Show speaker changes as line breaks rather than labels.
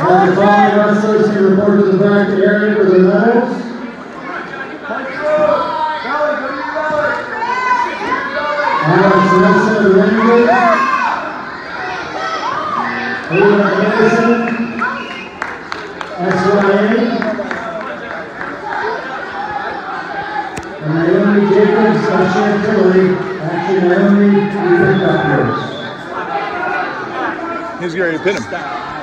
The following wrestlers can report to the back area for the medals. Alex Nelson of the Rangers. Ava Anderson, XYA. And Naomi Jacobs of Chantilly. Actually, Naomi, you picked up yours.
He's ready to pin him.